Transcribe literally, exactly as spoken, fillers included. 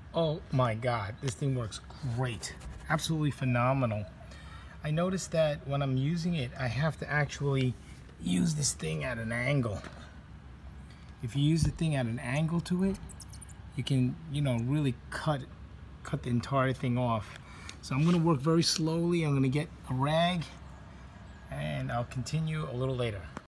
Oh my God, this thing works great. Absolutely phenomenal. I noticed that when I'm using it, I have to actually use this thing at an angle. If you use the thing at an angle to it, you can, you know, really cut cut the entire thing off. So I'm gonna work very slowly. I'm gonna get a rag and I'll continue a little later.